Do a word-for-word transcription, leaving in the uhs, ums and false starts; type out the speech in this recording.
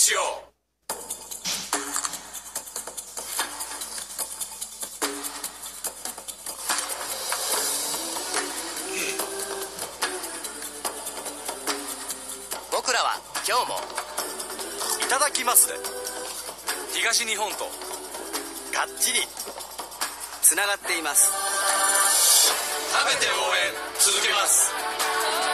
しよう。 僕らは今日もいただきますで東日本とがっちりつながっています。 食べて応援続けます。